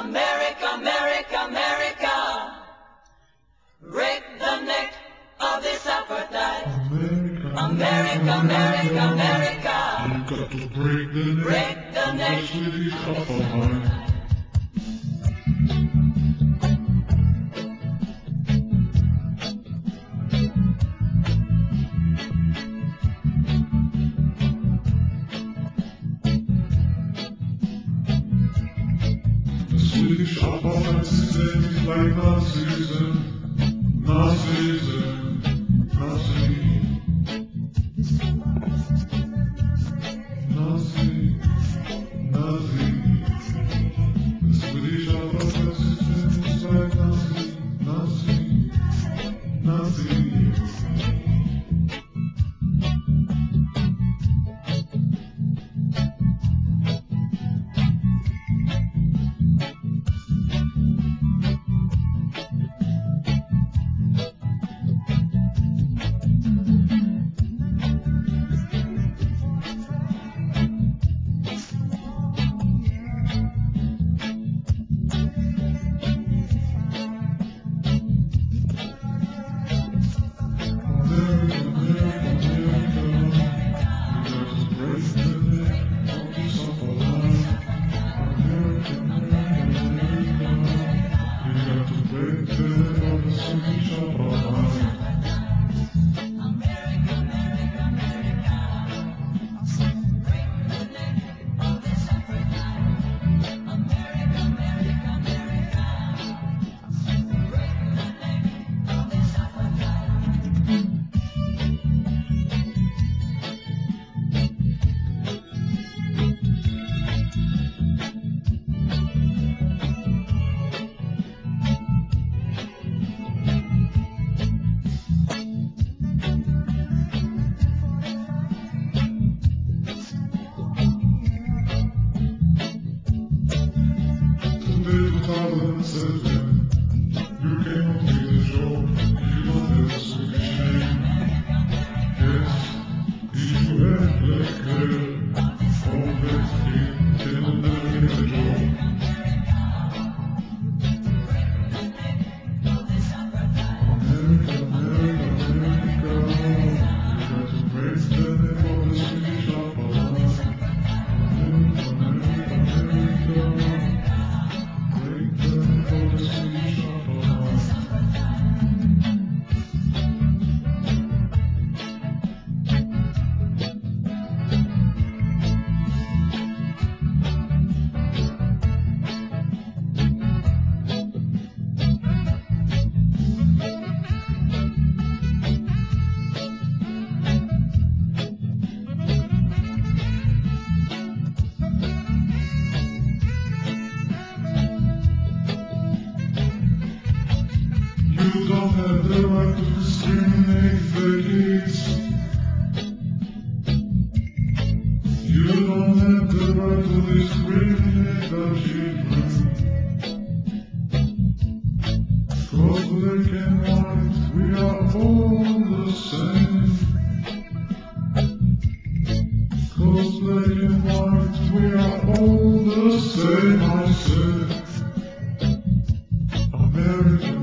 America, America, America, break the neck of this apartheid. America, America, America, you got to break the neck of the Swedish apartheid. Swedish apartheid system is like Nazism, Nazism, Nazi, Nazi, Nazi. The Swedish apartheid system is like Nazi, Nazi, Nazi. You don't have the right to discriminate ladies. You don't have the right to discriminate our children. 'Cause black and white, we are all the same. 'Cause black and white, we are all the same, I said. American